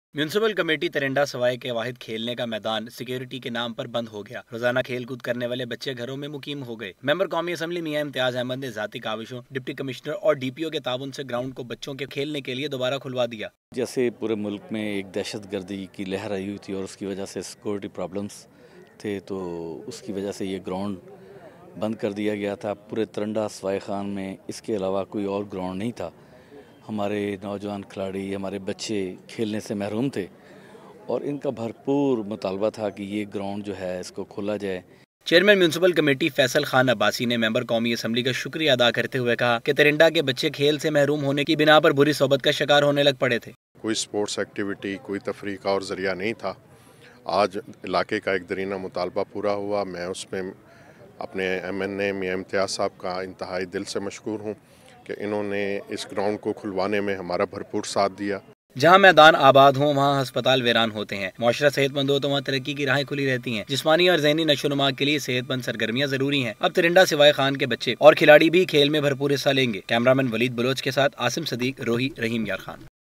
Municipal committee ट्रंडा सवाए के वाहिद खेलने का मैदान सिक्योरिटी के नाम पर बंद हो गया। रोजाना खेल कूद करने वाले बच्चे घरों में मुकीम हो गए। मेंबर कौमी असम्बली मियां इम्तियाज अहमद ने जाती काविशों, डिप्टी कमिश्नर और डीपीओ के ताउन से ग्राउंड को बच्चों के खेलने के लिए दोबारा खुलवा दिया। जैसे पूरे मुल्क में एक दहशतगर्दी की लहर आई हुई थी और उसकी वजह से सिक्योरिटी प्रॉब्लम्स थे, तो उसकी वजह से ये ग्राउंड बंद कर दिया गया था। पूरे ट्रंडा स्वाए खान में इसके अलावा कोई और ग्राउंड नहीं था। हमारे नौजवान खिलाड़ी, हमारे बच्चे खेलने से महरूम थे और इनका भरपूर मुतालबा था कि ये ग्राउंड जो है इसको खोला जाए। Chairman municipal committee Faisal Khan Abbasi ने मेंबर कौमी असम्बली का शुक्रिया अदा करते हुए कहा कि ट्रंडा के बच्चे खेल से महरूम होने की बिना पर बुरी सोबत का शिकार होने लग पड़े थे। कोई स्पोर्ट्स एक्टिविटी, कोई तफरीह का और ज़रिया नहीं था। आज इलाके का एक दरीना मुतालबा पूरा हुआ। मैं उसमें अपने MNA मियां इम्तियाज साहब का इंतहाई दिल से मशकूर हूँ कि इन्होंने इस ग्राउंड को खुलवाने में हमारा भरपूर साथ दिया। जहाँ मैदान आबाद हो वहाँ अस्पताल वीरान होते हैं। मुआशरा सेहतमंद हो तो वहाँ तरक्की की राहें खुली रहती हैं। जिस्मानी और ज़हनी नशोनुमा के लिए सेहतमंद सरगर्मियाँ जरूरी हैं। अब ट्रंडा सवाए खान के बच्चे और खिलाड़ी भी खेल में भरपूर हिस्सा लेंगे। कैमरामैन वलीद बलोच के साथ आसिम सदीक, रोही, रहीम यार खान।